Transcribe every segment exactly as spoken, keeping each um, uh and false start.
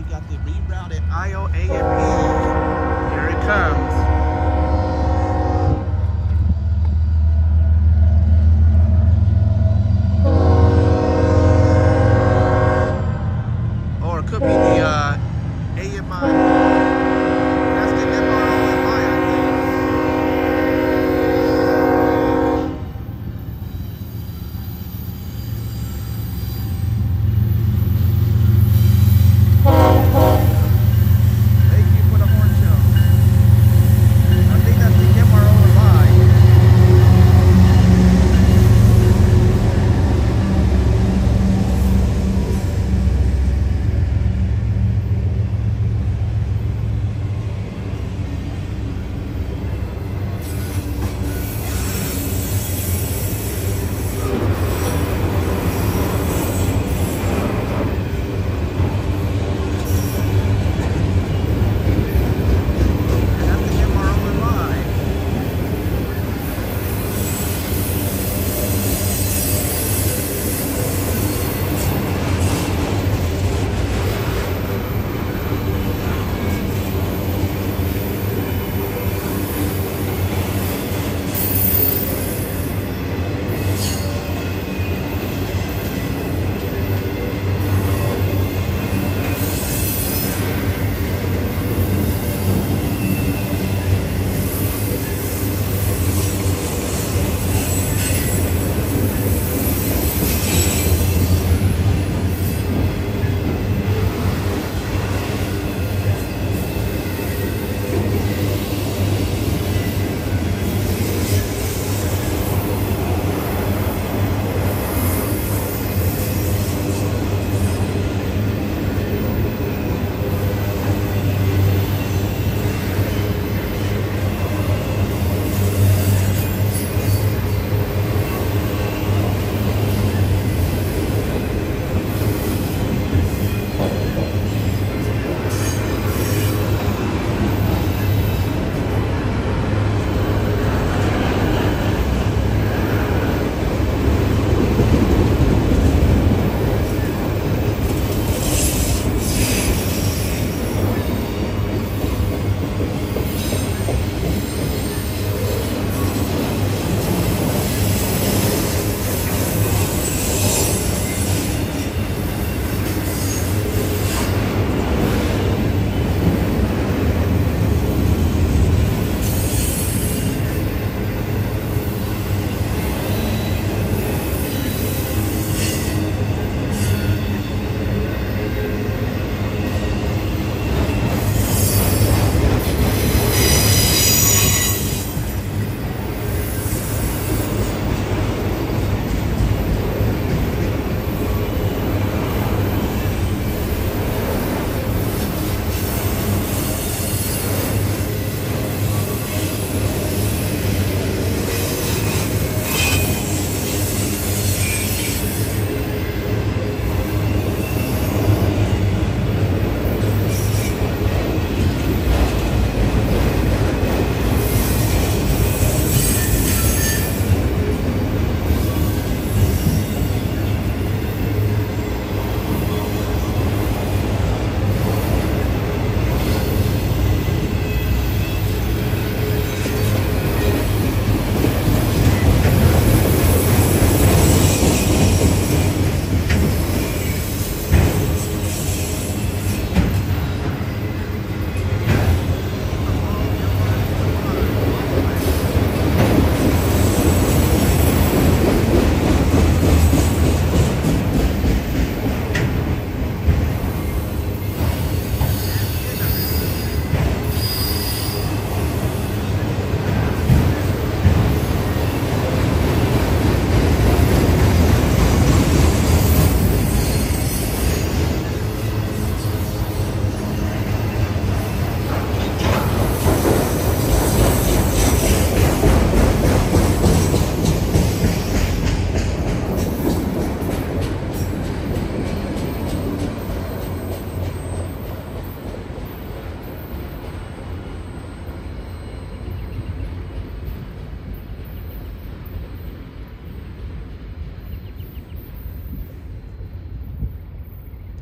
got the rerouted I O A M E. Here it comes. Or it could be the uh, A M I. That's the M R O M I, I think. Thank you for the horn show.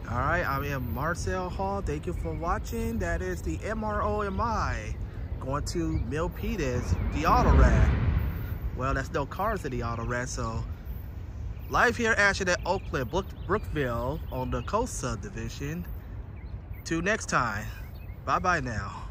All right, I am Marcel Hall. Thank you for watching. That is the M R O M I going to Milpitas, the auto rat. Well, there's no cars in the auto rat, so live here actually at Oakland, Brook Brookville on the Coast Subdivision. Till next time, bye bye now.